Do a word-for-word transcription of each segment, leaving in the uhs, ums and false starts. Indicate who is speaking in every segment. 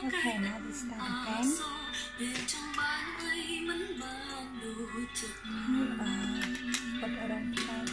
Speaker 1: Okay, now we start again. Move on, put around time.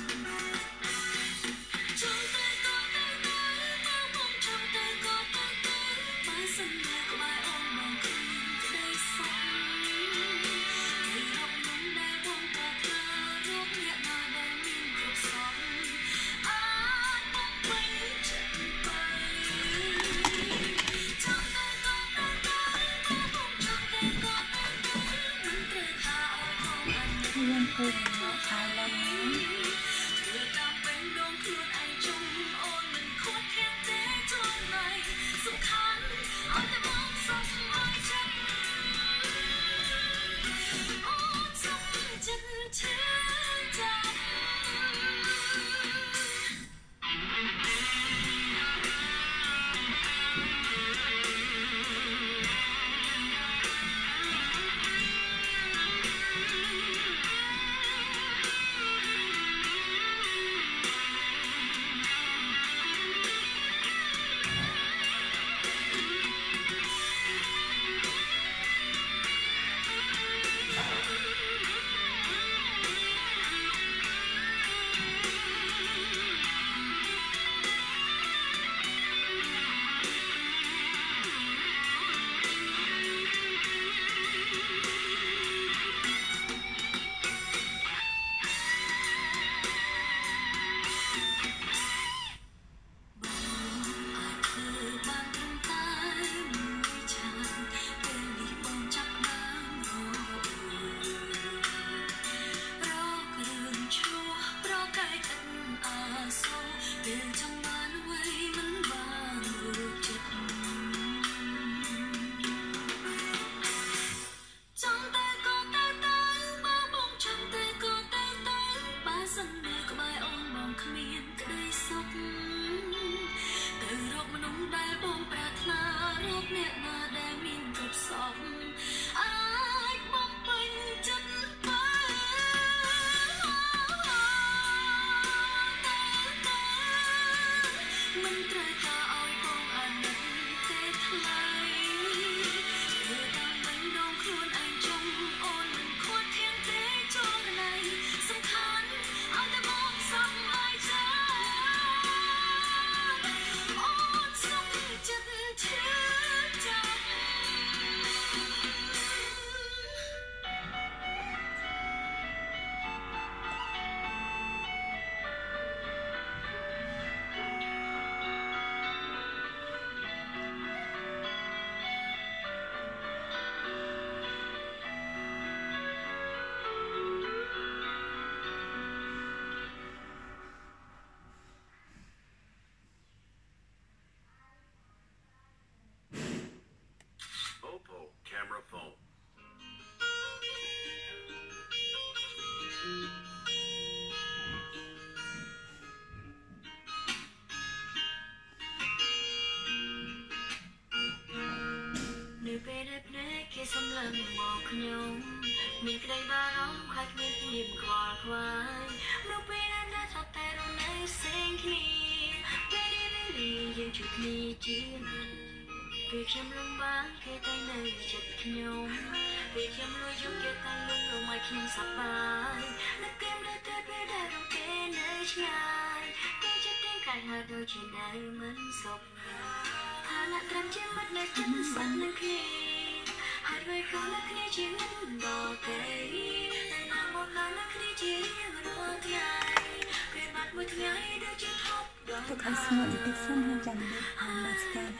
Speaker 1: Tôi có xin lỗi để xin hơi chẳng được làm bà scan.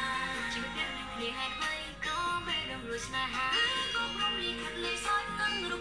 Speaker 1: Hãy subscribe cho kênh Ghiền Mì Gõ để không bỏ lỡ những video hấp dẫn.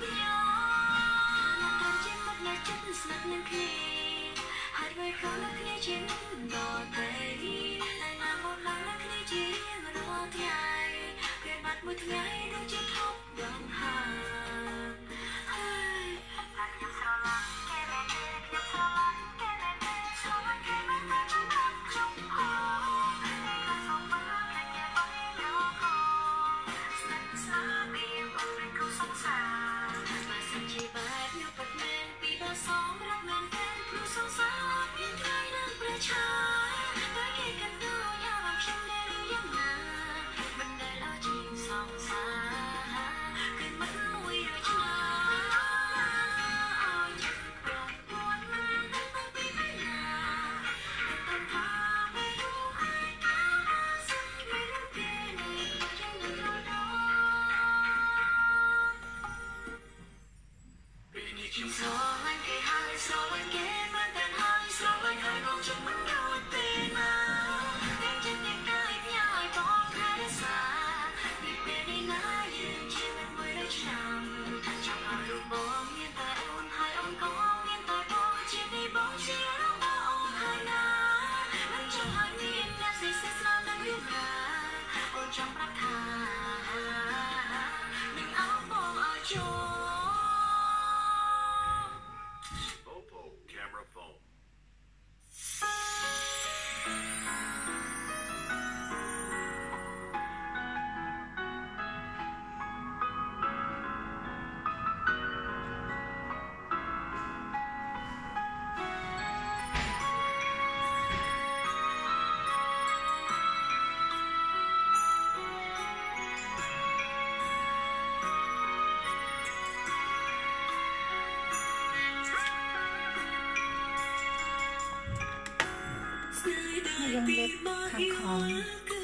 Speaker 1: យើងលេបខាងក្រោម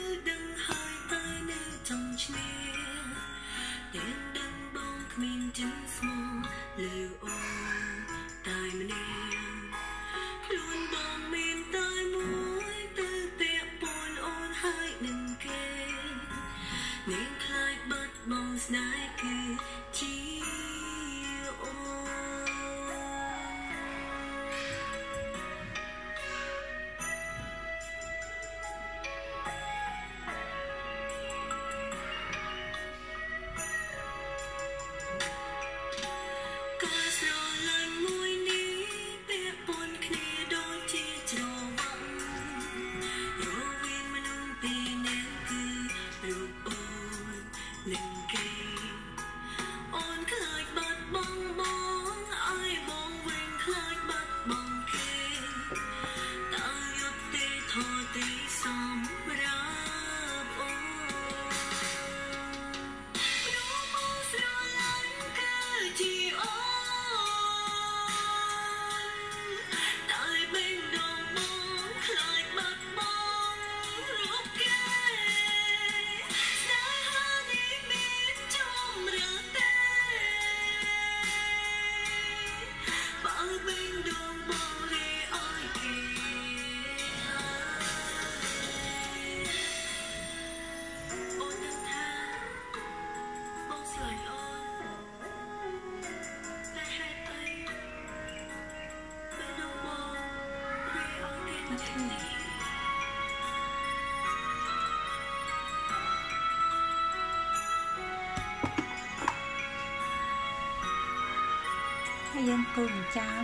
Speaker 1: ហើយយើងគូសចាំ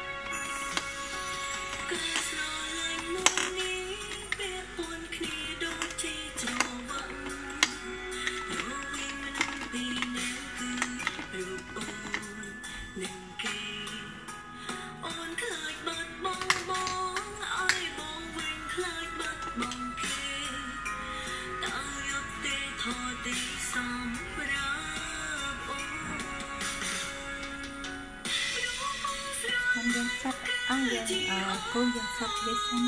Speaker 1: យើងសាត់អស់យើងអឺគូយើងសាត់វាសិន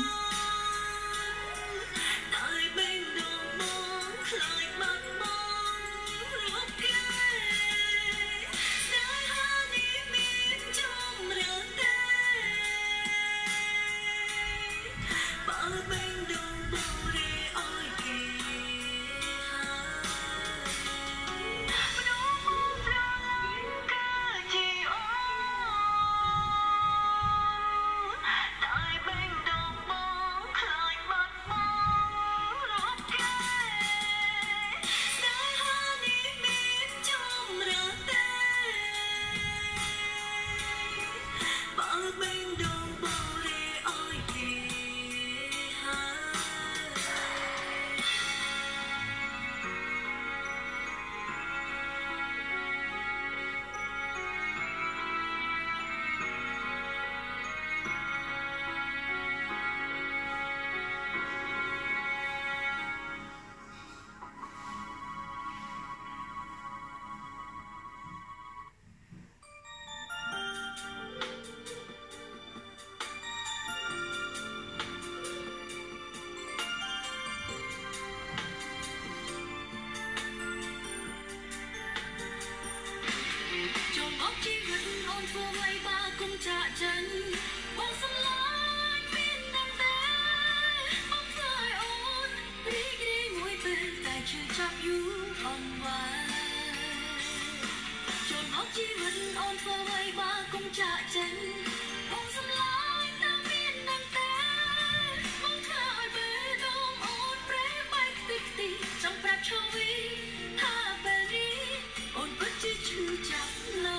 Speaker 2: ជីវិតអូនធ្វើអ្វីបើកុំចាក់ចេញបងសម្លាញ់តាមមាននឹងតែបងធ្វើឲ្យបេះដូងអូនប្រេះបែកខ្ទេចខ្ទីចង់ប្រាប់ឈវីថាពេលនេះអូនពិតជាឈឺចាប់ណា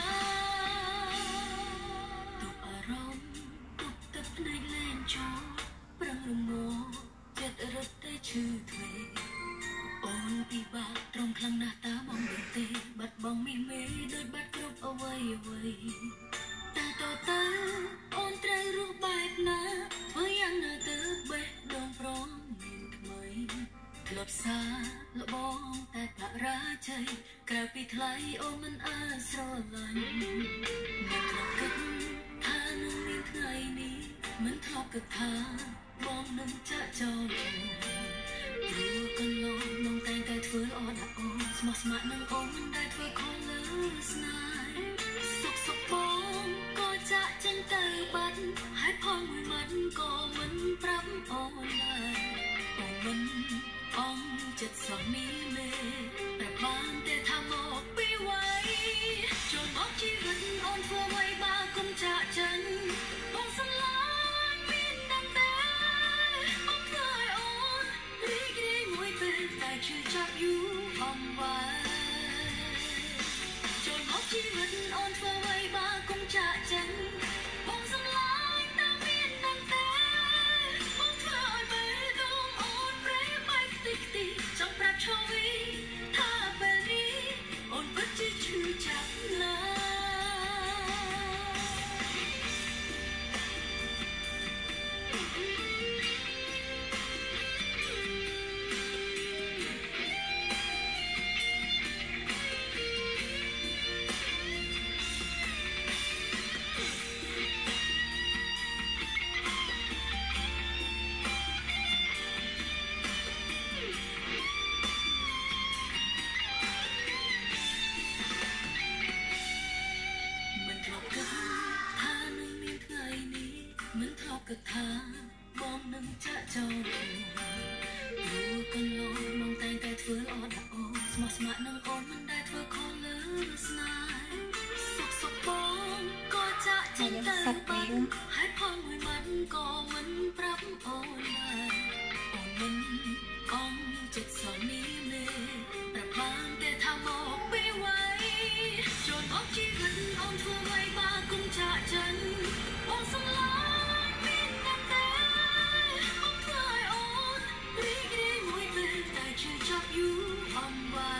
Speaker 2: ស់ទុកអារម្មណ៍ទុកទឹកភ្នែកលែងចូលប្រឹងរងាចិត្តរត់តែឈឺទ្វេអូនពិបាកត្រង់ខ្លាំងណាស់តាមកមិនទេបាត់បង់មីមេដូចបាត់គ្រប់អ្វីអ្វីតែតើតើអូនត្រូវរស់បែបណាធ្វើយ៉ាងណាទៅបេះដូងព្រមមានថ្មីធ្លាប់សារលបងតែបរាជ័យក្រៅពីថ្លៃអូនមិនអាចស្រឡាញ់មិនធ្លាប់គិតថានឹងមានថ្ងៃនេះមិនធ្លាប់គិតថាបងនឹងចាក់ចោលព្រោះកន្លងមកតែងតែធ្វើល្អដាក់អូនស្មោះស្ម័គ្រនឹងអូនមិនដែលធ្វើខុសលើស្នេហ៍សុខសុខបងក៏ចាក់ចេញទៅបាត់ហើយផងមួយម៉ាត់ក៏មិនប្រាប់អូនដែរអូនមិនអងចិត្តសោះមីមេតែបានតែថាមកពីໄວចូលមកជីវិតអូនធ្វើអ្វីបើកុំចាក់ចេញបងសម្លាញ់មានតែតែបងធ្វើឲ្យអូនរីករាយមួយពេលតែឈឺចាប់យូរអង្វែចូលមកជីវិតអូនធ្វើអ្វីបើកុំចាក់ចេញបងសម្លាញ់តាមមានតែតែបងធ្វើឲ្យបេះដូងអូនប្រេះបែកខ្ទេចខ្ទីចង់ប្រាប់ឈវីថាពេលនេះអូនពិតជាឈឺចាប់ណាស់គិតថាបងនឹងចាក់ចោលព្រោះកន្លងមកតែងតែធ្វើល្អដាក់អូនស្មោះស្ម័គ្រនឹងអូនមិនដែលធ្វើខុសលើស្នេហ៍សុខសុខបងក៏ចាក់ចេញទៅបាត់ហើយផងមួយម៉ាត់ក៏មិនប្រាប់អូនដែរអូនមិនអងចិត្តសោះមីមេតែបានតែថាមកពីໄວចូលមកជីវិតអូនធ្វើអ្វីបើកុំចាក់ចេញបងសម្លាញ់ចាប់យូរអង្វែ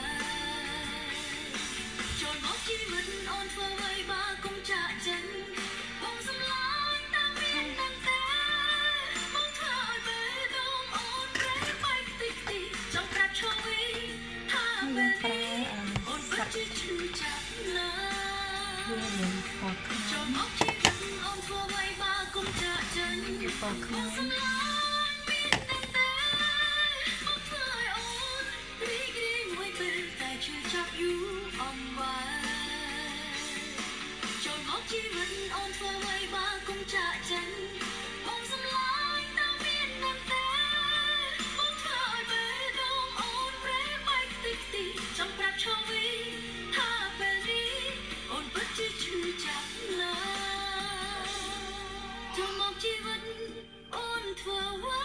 Speaker 2: ចូលមកជីវិតអូនធ្វើអ្វីបើកុំចាក់ចេញបងសម្លាញ់តាមមានតែតែបងធ្វើឲ្យបេះដូងអូនប្រេះបែកខ្ទេចខ្ទីចង់ប្រាប់ឈវីថាពេលនេះអូនពិតជាឈឺចាប់ណាស់ចូលមកជីវិតអូនធ្វើអ្វីបើកុំចាក់ចេញបងសម្លាញ់ចាប់យូរអង្វែចូលមកជីវិតអូនធ្វើអ្វីបើកុំចាក់ចេញបងសម្លាញ់តាមមានតែតែបងធ្វើឲ្យបេះដូងអូនប្រេះបែកខ្ទេចខ្ទីចង់ប្រាប់ឈវីថាពេលនេះអូនពិតជាឈឺចាប់ណាស់ចូលមកជីវិតអូនធ្វើអ្វី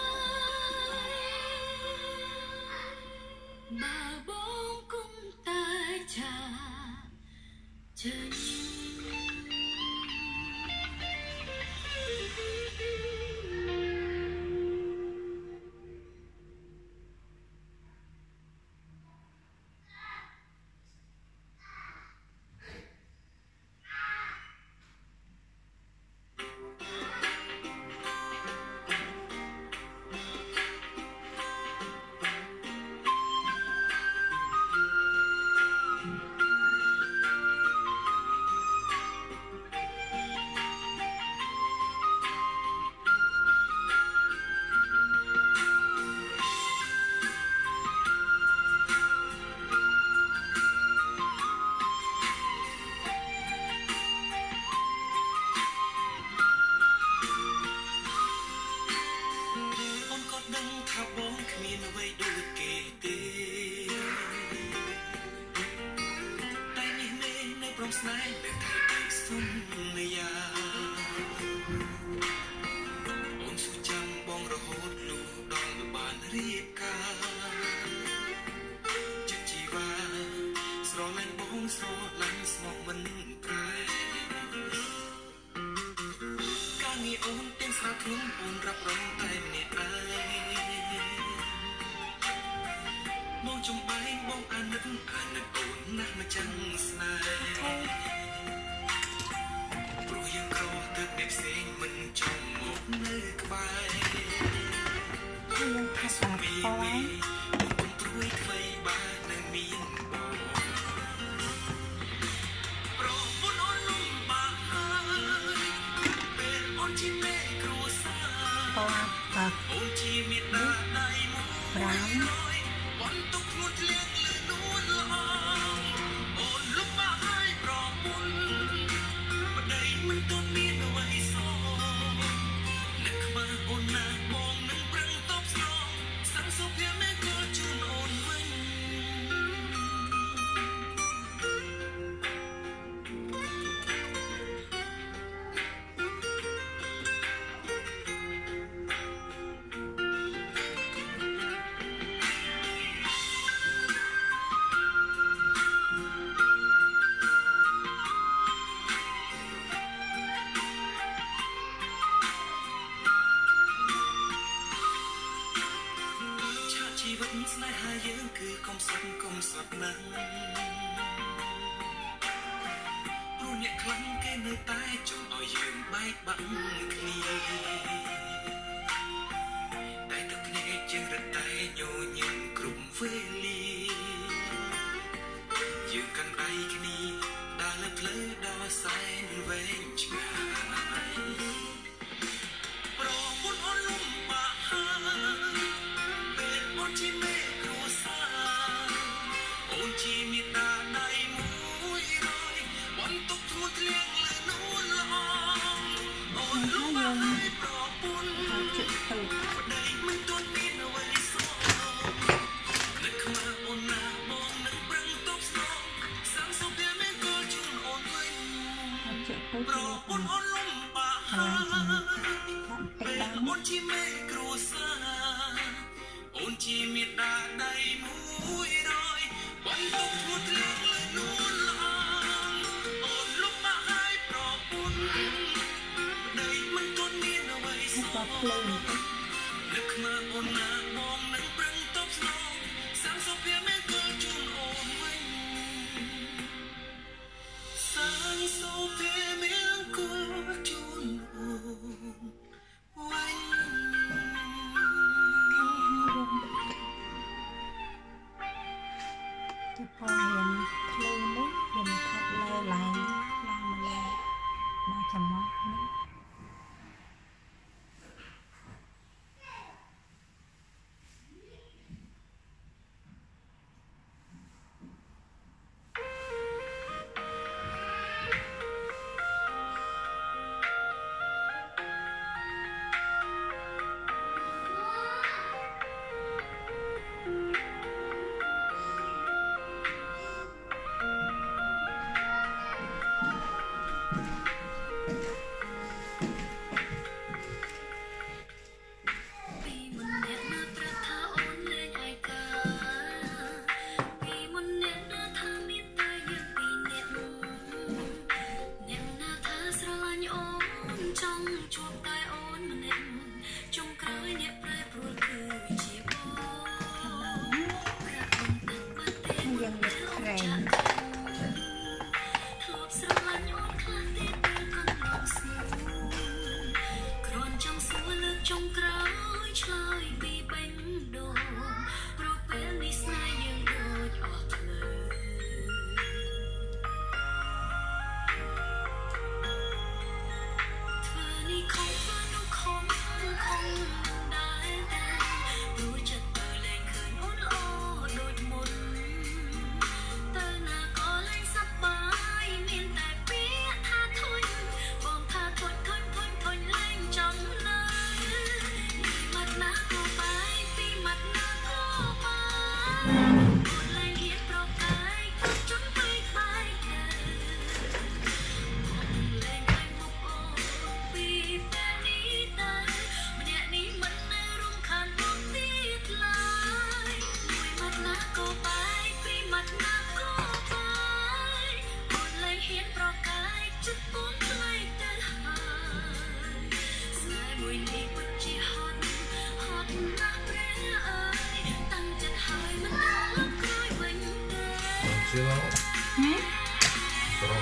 Speaker 2: បើបងគុំតែចាចេញ
Speaker 3: ព្រមស្នេហ៍នៅថ្ងៃទីសុន្យាអូនសុចាំបងរហូតលុះដល់បានរៀបការចិត្តជីវ៉ាស្រឡាញ់បងស្រឡាញ់ស្មោះមិនប្រែការងារអូនទាំងស្រាខ្លួនអូនរាប់រងតែម្នាក់ឯងបងចំបែងបងអាណិតអាណិតអូនណាស់មកចាំស្នេហ៍ព្រោះយើងក្រទឹកអ្នកផ្សេងមិនចំមកនៅក្បែរ
Speaker 1: យើងថាស្អាតផង
Speaker 3: អូនព្រួយថ្មីបាននៅមានបងប្រពន្ធអូនលំបាកហើយពេលអូនជាមេគ្រួសារ
Speaker 1: បងបាទ
Speaker 3: អូនជាមេដាដៃមួយ
Speaker 1: ប្រាំ
Speaker 3: បន្ទុកខ្លួនធ្លាក់លើនួនល្អអូនលំបាកហើយប្រពន្ធប្តីមិនទាន់មានអ្វីសោអ្នកខ្វះអូនណាបងនឹងប្រឹងតបស្នងសាំសុភ័ក្រមេក៏ជូនអូនវិញជីវិតស្នេហាយើងគឺកុំស្លាប់កុំស្លាប់ណាស់ព្រោះអ្នកខ្លាំងគេនៅតែចង់ឲ្យយើងបែកបាក់គ្នាតែទឹកគ្នាយើងរត់តែញញឹមគ្រប់វេលាយើងកាន់ដៃគ្នាដើរលើផ្លូវដ៏សែនវែងឆ្ងាយប្រពន្ធអូនលំបាកហើយអូនជាមេគ្រួសារអូនជាមេដាដៃមួយរយបន្ទុកខ្លួនធ្លាក់លើនួនល្អអូនលំបាកហើយប្រពន្ធប្តីមិនទាន់មានអ្វីសោនឹកខ្មាស់អូនណាបងនឹងប្រឹងតបស្នងសាំសុភ័ក្រមេក៏ជូនអូនវិញប្រពន្ធអូនលំបាកហើយពេលអូនជាមេគ្រួសារអូនជាមេដាដៃមួយរយបន្ទុកខ្លួនធ្លាក់លើនួនល្អអូនលំបាកហើយប្រពន្ធប្តីមិនទាន់មានអ្វីសោនឹកខ្មាស់អូនណាបងនឹងប្រឹងតបស្នងសាំសុភ័ក្រមេក៏ជូនអូនវិញសាំសុភ័ក្រមេក៏ជូនអូនវិញ
Speaker 1: จะพอเห็นเพลงนี้เห็นพัดเลอไหลลางมาเลยมาจำมอกนี่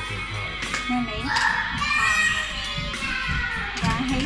Speaker 1: Nè nè Và hết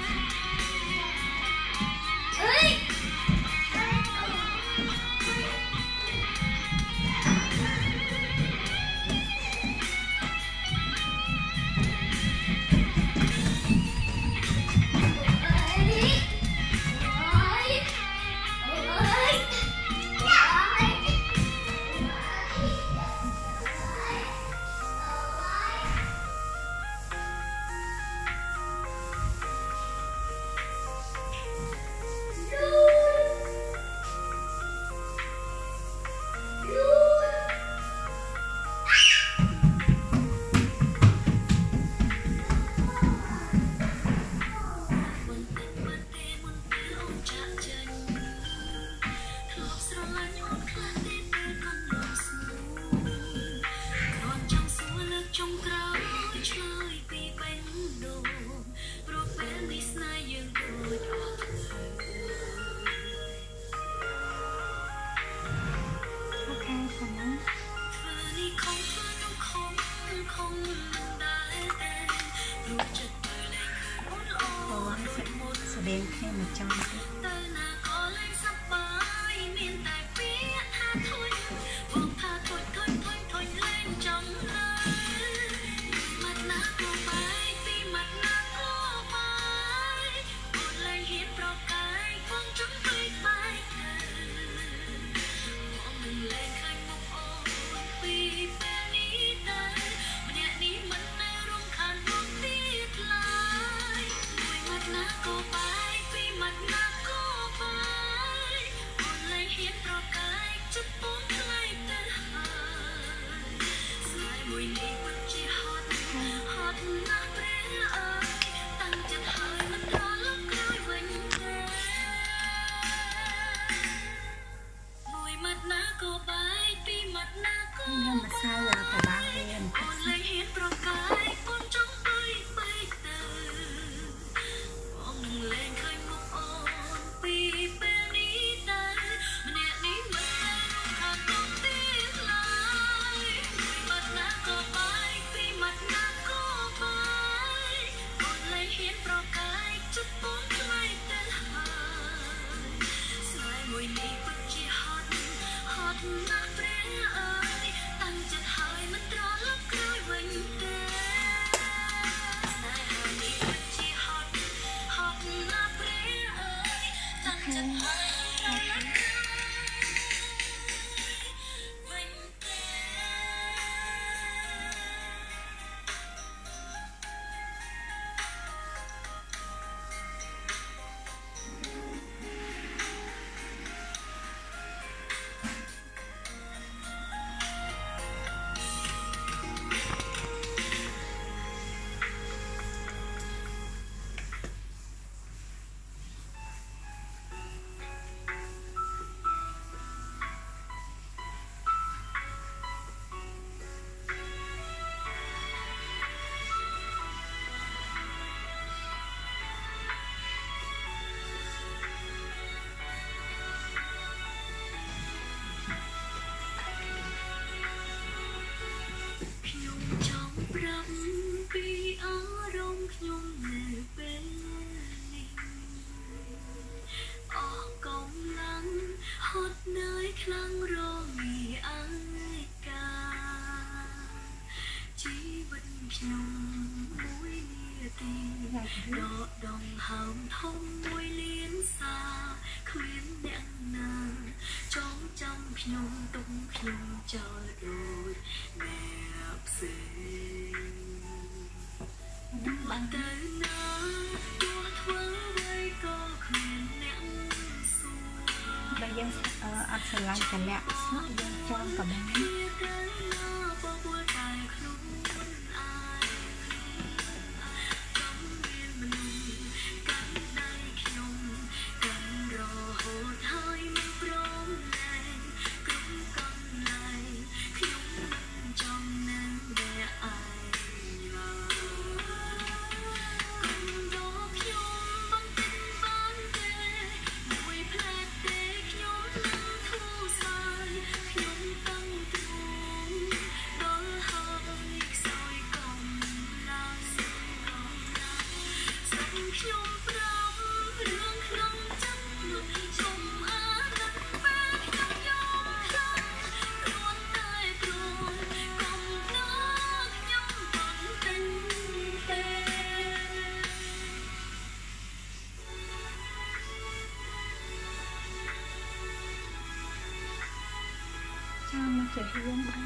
Speaker 1: Đen thêm một trăm nhưng mà sao là phải bao nhiêu đỏ đồng hàm thông môi liên xa khuyến nhãn nàng trong trăm nhung tung nhung trời đôi đẹp xinh bàn tay na tua thua với có khuyến nhãn xuôi bây giờ áp sờ lại cả lẹ sốt dân trong cả bánh រៀងដែរ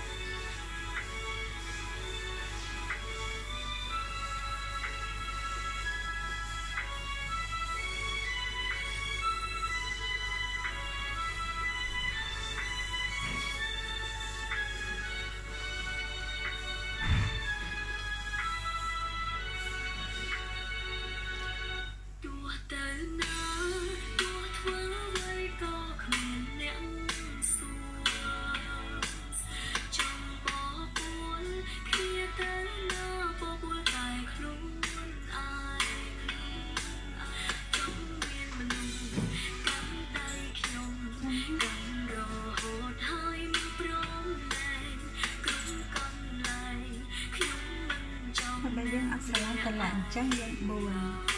Speaker 1: បើយើងអត់ស្រឡាញ់កន្លែងអញ្ចឹងយើងបួន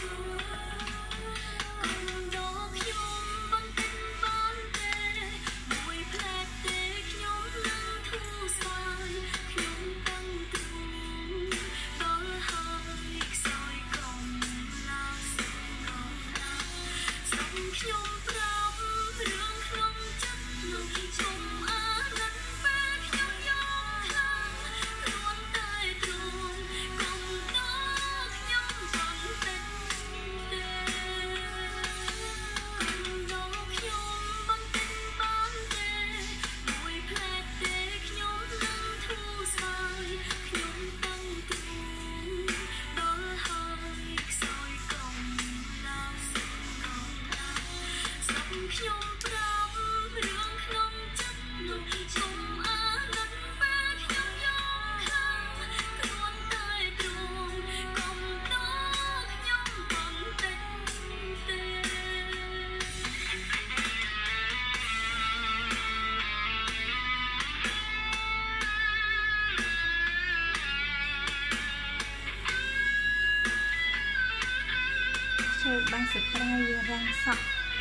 Speaker 1: chơi băng sợi trai răng sọc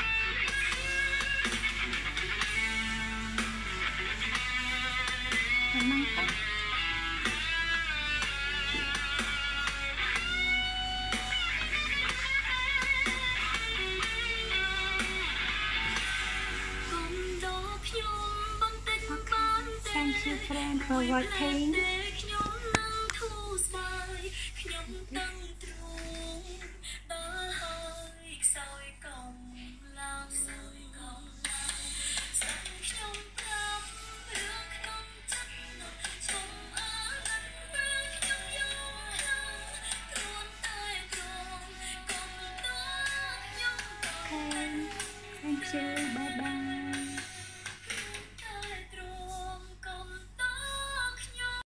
Speaker 1: măng tóc thank you friend for watching. Thank you, bye bye.